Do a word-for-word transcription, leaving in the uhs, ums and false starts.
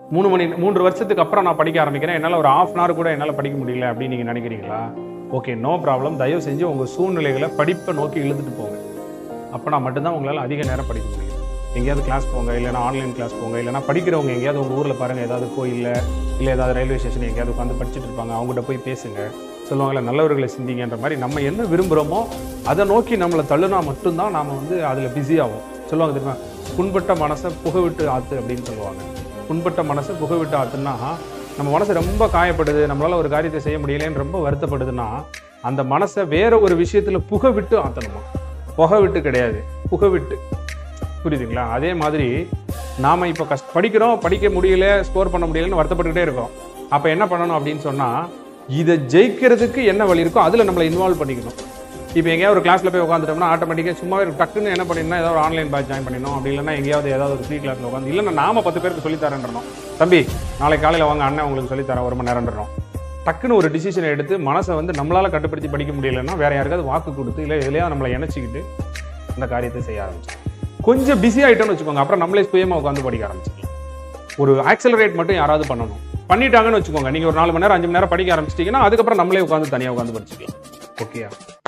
மூணு மணி மூன்று வருஷத்துக்கு அப்புறம் நான் படிக்க ஆரம்பிக்கிறேன், என்னால் ஒரு ஹாஃப் அன் ஹவர் கூட என்னால் படிக்க முடியல அப்படின்னு நீங்கள் நினைக்கிறீங்களா? Okay, no problem. தயவு செஞ்சு உங்கள் சூழ்நிலைகளை படிப்பை நோக்கி இழுத்துட்டு போங்க. அப்போனா மட்டும்தான் உங்களால் அதிக நேரம் படிக்க முடியும். எங்கேயாவது கிளாஸ் போங்க, இல்லைனா ஆன்லைன் கிளாஸ் போங்க, இல்லைனா படிக்கிறவங்க எங்கேயாவது உங்கள் ஊரில் பாருங்கள், ஏதாவது கோயிலில் இல்லை ஏதாவது ரயில்வே ஸ்டேஷன் எங்கேயாவது உட்காந்து படிச்சுட்டு இருப்பாங்க, அவங்ககிட்ட போய் பேசுங்க. சொல்லுவாங்களே நல்லவர்களை சிந்திங்கன்ற மாதிரி நம்ம என்ன விரும்புகிறோமோ அதை நோக்கி நம்மளை தள்ளுனா மட்டும்தான் நாம் வந்து அதில் பிஸி ஆகும். சொல்லுவாங்க தெரியுமா, புண்பட்ட மனசை புகை விட்டு ஆற்று அப்படின்னு சொல்லுவாங்க. புண்பட்ட மனசை புகை விட்டு ஆற்றுன்னா, நம்ம மனசு ரொம்ப காயப்படுது, நம்மளால் ஒரு காரியத்தை செய்ய முடியலேன்னு ரொம்ப வருத்தப்படுதுன்னா அந்த மனசை வேற ஒரு விஷயத்தில் புகை விட்டு ஆற்றணுமா. புகை விட்டு கிடையாது, புகை விட்டு. புரியுதுங்களா? அதே மாதிரி நாம் இப்போ கஷ்ட படிக்கிறோம், படிக்க முடியல, ஸ்கோர் பண்ண முடியலன்னு வருத்தப்பட்டுக்கிட்டே இருக்கோம். அப்போ என்ன பண்ணணும் அப்படின்னு சொன்னால், இதை ஜெயிக்கிறதுக்கு என்ன வழி இருக்கோ அதில் நம்மளை இன்வால்வ் பண்ணிக்கணும். இப்போ எங்கேயாவது ஒரு கிளாஸில் போய் உட்காந்துட்டோம்னா ஆட்டோமேட்டிக்காக சும்மாவே டக்குன்னு என்ன பண்ணிடணும், ஏதாவது ஒரு ஆன்லைன் பேட்ச் ஜாயின் பண்ணிடணும். அப்படி இல்லைன்னா எங்கேயாவது ஏதாவது ஒரு ஃப்ரீ கிளாஸில் உட்காந்து, இல்லைன்னா நாம பத்து பேருக்கு சொல்லித்தரேன்றோம். தம்பி நாளைக்கு காலையில் வாங்க, அண்ணன் உங்களுக்கு சொல்லித்தரேன் ஒரு மணி நேரம்ன்றோம். டக்குன்னு ஒரு டிசிஷனை எடுத்து மனசை வந்து நம்மளால் கட்டுப்படுத்தி படிக்க முடியலைன்னா வேற யாருக்காவது வாக்கு கொடுத்து இல்லை எதுலையா நம்மளை இணைச்சிக்கிட்டு அந்த காரியத்தை செய்ய ஆரம்பிச்சோம். கொஞ்சம் பிஸி ஆகிட்டோன்னு வச்சுக்கோங்க, அப்புறம் நம்மளே சுயமாக உட்காந்து படிக்க ஆரம்பிச்சிக்கலாம். ஒரு ஆக்சலரேட் மட்டும் யாராவது பண்ணணும். பண்ணிட்டாங்கன்னு வச்சுக்கோங்க, நீங்கள் ஒரு நாலு மணி நேரம் அஞ்சு மணி நேரம் படிக்க ஆரம்பிச்சிட்டிங்கன்னா அதுக்கப்புறம் நம்மளே உட்காந்து தனியாக உட்காந்து படிச்சுக்கலாம். ஓகே.